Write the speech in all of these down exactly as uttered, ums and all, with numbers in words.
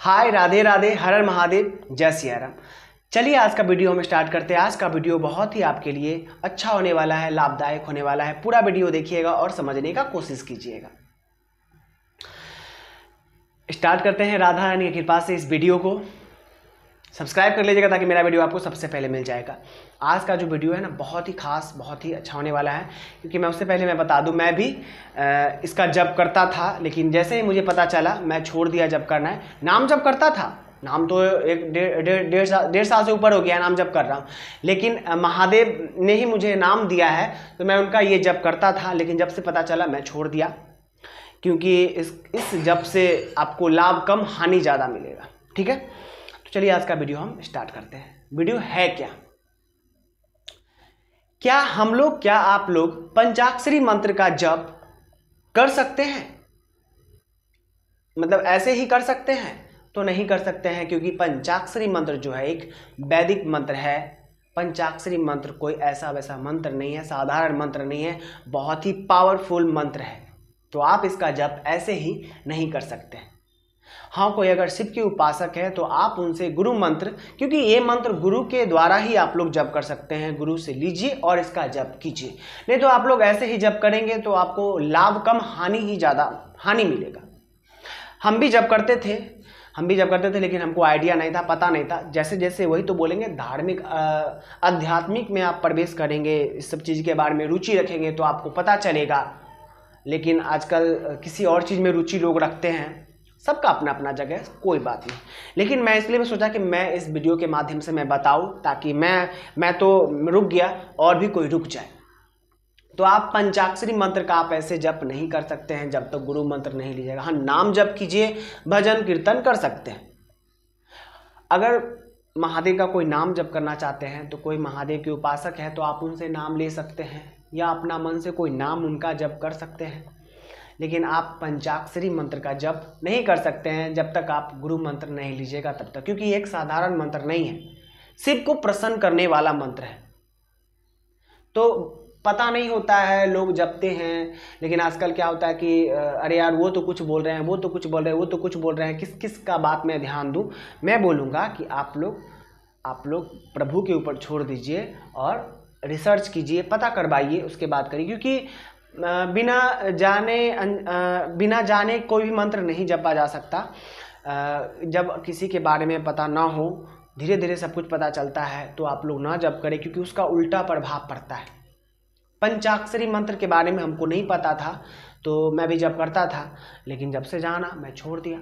हाय, राधे राधे, हर हर महादेव, जय सिया राम। चलिए आज का वीडियो हम स्टार्ट करते हैं। आज का वीडियो बहुत ही आपके लिए अच्छा होने वाला है, लाभदायक होने वाला है। पूरा वीडियो देखिएगा और समझने का कोशिश कीजिएगा। स्टार्ट करते हैं राधा रानी की कृपा से। इस वीडियो को सब्सक्राइब कर लीजिएगा ताकि मेरा वीडियो आपको सबसे पहले मिल जाएगा। आज का जो वीडियो है ना बहुत ही खास, बहुत ही अच्छा होने वाला है। क्योंकि मैं उससे पहले मैं बता दूं, मैं भी इसका जप करता था, लेकिन जैसे ही मुझे पता चला मैं छोड़ दिया जप करना है। नाम जप करता था, नाम तो एक डेढ़ डेढ़ साल डेढ़ साल से ऊपर हो गया नाम जप कर रहा हूँ, लेकिन महादेव ने ही मुझे नाम दिया है तो मैं उनका ये जप करता था। लेकिन जब से पता चला मैं छोड़ दिया, क्योंकि इस इस जप से आपको लाभ कम, हानि ज़्यादा मिलेगा। ठीक है, तो चलिए आज का वीडियो हम स्टार्ट करते हैं। वीडियो है क्या क्या हम लोग क्या आप लोग पंचाक्षरी मंत्र का जप कर सकते हैं? मतलब ऐसे ही कर सकते हैं? तो नहीं कर सकते हैं, क्योंकि पंचाक्षरी मंत्र जो है एक वैदिक मंत्र है। पंचाक्षरी मंत्र कोई ऐसा वैसा मंत्र नहीं है, साधारण मंत्र नहीं है, बहुत ही पावरफुल मंत्र है। तो आप इसका जप ऐसे ही नहीं कर सकते हैं। हाँ, कोई अगर शिव के उपासक है तो आप उनसे गुरु मंत्र, क्योंकि ये मंत्र गुरु के द्वारा ही आप लोग जप कर सकते हैं, गुरु से लीजिए और इसका जप कीजिए। नहीं तो आप लोग ऐसे ही जप करेंगे तो आपको लाभ कम, हानि ही ज़्यादा, हानि मिलेगा। हम भी जप करते थे हम भी जप करते थे लेकिन हमको आइडिया नहीं था, पता नहीं था। जैसे जैसे वही तो बोलेंगे, धार्मिक आध्यात्मिक में आप प्रवेश करेंगे, इस सब चीज़ के बारे में रुचि रखेंगे तो आपको पता चलेगा। लेकिन आजकल किसी और चीज़ में रुचि लोग रखते हैं, सबका अपना अपना जगह है, कोई बात नहीं। लेकिन मैं इसलिए मैं सोचा कि मैं इस वीडियो के माध्यम से मैं बताऊं, ताकि मैं मैं तो रुक गया और भी कोई रुक जाए। तो आप पंचाक्षरी मंत्र का आप ऐसे जप नहीं कर सकते हैं जब तक तो गुरु मंत्र नहीं लीजिएगा। हाँ, नाम जप कीजिए, भजन कीर्तन कर सकते हैं। अगर महादेव का कोई नाम जप करना चाहते हैं तो कोई महादेव के उपासक है तो आप उनसे नाम ले सकते हैं, या अपना मन से कोई नाम उनका जप कर सकते हैं। लेकिन आप पंचाक्षरी मंत्र का जप नहीं कर सकते हैं जब तक आप गुरु मंत्र नहीं लीजिएगा तब तक, क्योंकि एक साधारण मंत्र नहीं है, शिव को प्रसन्न करने वाला मंत्र है। तो पता नहीं होता है, लोग जपते हैं, लेकिन आजकल क्या होता है कि अरे यार वो तो कुछ बोल रहे हैं, वो तो कुछ बोल रहे हैं, वो तो कुछ बोल रहे हैं, किस किस का बात मैं ध्यान दूं? मैं बोलूँगा कि आप लोग आप लोग प्रभु के ऊपर छोड़ दीजिए और रिसर्च कीजिए, पता करवाइए, उसके बाद करिए। क्योंकि बिना जाने बिना जाने कोई भी मंत्र नहीं जपा जा सकता। जब किसी के बारे में पता ना हो, धीरे धीरे सब कुछ पता चलता है, तो आप लोग ना जप करें, क्योंकि उसका उल्टा प्रभाव पड़ता है। पंचाक्षरी मंत्र के बारे में हमको नहीं पता था तो मैं भी जप करता था, लेकिन जब से जाना मैं छोड़ दिया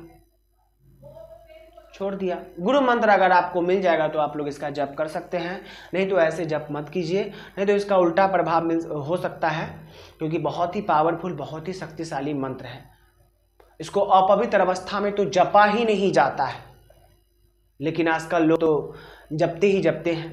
छोड़ दिया गुरु मंत्र अगर आपको मिल जाएगा तो आप लोग इसका जप कर सकते हैं, नहीं तो ऐसे जप मत कीजिए, नहीं तो इसका उल्टा प्रभाव मिल हो सकता है। क्योंकि बहुत ही पावरफुल, बहुत ही शक्तिशाली मंत्र है। इसको अपवित्र अवस्था में तो जपा ही नहीं जाता है, लेकिन आजकल लोग तो जपते ही जपते हैं।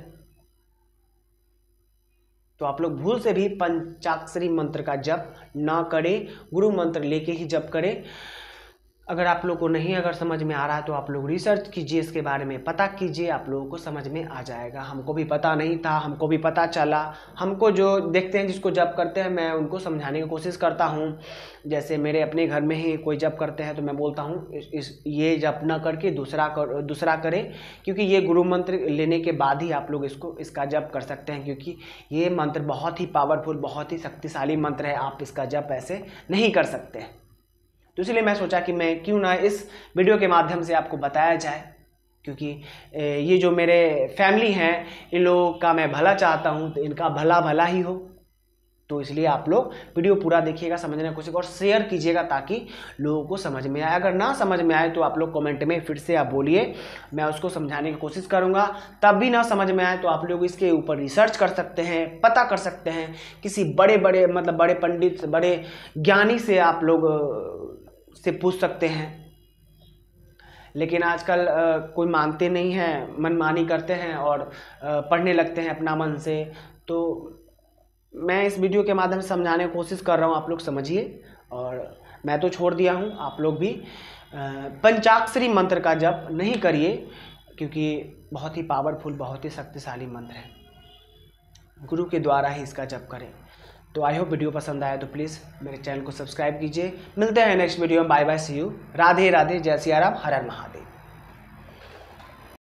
तो आप लोग भूल से भी पंचाक्षरी मंत्र का जप ना करें, गुरु मंत्र लेके ही जप करें। अगर आप लोग को नहीं अगर समझ में आ रहा है तो आप लोग रिसर्च कीजिए, इसके बारे में पता कीजिए, आप लोगों को समझ में आ जाएगा। हमको भी पता नहीं था, हमको भी पता चला। हमको जो देखते हैं, जिसको जप करते हैं, मैं उनको समझाने की कोशिश करता हूँ। जैसे मेरे अपने घर में ही कोई जप करते हैं तो मैं बोलता हूँ इस, इस ये जप ना करके दूसरा कर दूसरा करें, क्योंकि ये गुरु मंत्र लेने के बाद ही आप लोग इसको इसका जप कर सकते हैं। क्योंकि ये मंत्र बहुत ही पावरफुल, बहुत ही शक्तिशाली मंत्र है, आप इसका जप ऐसे नहीं कर सकते। तो इसलिए मैं सोचा कि मैं क्यों ना इस वीडियो के माध्यम से आपको बताया जाए, क्योंकि ये जो मेरे फैमिली हैं, इन लोगों का मैं भला चाहता हूं, तो इनका भला भला ही हो। तो इसलिए आप लोग वीडियो पूरा देखिएगा, समझने की कोशिश और शेयर कीजिएगा ताकि लोगों को समझ में आए। अगर ना समझ में आए तो आप लोग कमेंट में फिर से आप बोलिए, मैं उसको समझाने की कोशिश करूंगा। तब भी ना समझ में आए तो आप लोग इसके ऊपर रिसर्च कर सकते हैं, पता कर सकते हैं, किसी बड़े बड़े मतलब बड़े पंडित, बड़े ज्ञानी से आप लोग से पूछ सकते हैं। लेकिन आजकल आ, कोई मानते नहीं हैं, मनमानी करते हैं और आ, पढ़ने लगते हैं अपना मन से। तो मैं इस वीडियो के माध्यम से समझाने की कोशिश कर रहा हूँ, आप लोग समझिए। और मैं तो छोड़ दिया हूँ, आप लोग भी पंचाक्षरी मंत्र का जप नहीं करिए, क्योंकि बहुत ही पावरफुल, बहुत ही शक्तिशाली मंत्र है। गुरु के द्वारा ही इसका जप करें। तो आई होप वीडियो पसंद आया तो प्लीज़ मेरे चैनल को सब्सक्राइब कीजिए। मिलते हैं नेक्स्ट वीडियो में। Bye bye, see you. Radhe Radhe, जय सिया राम, हर हर महादेव।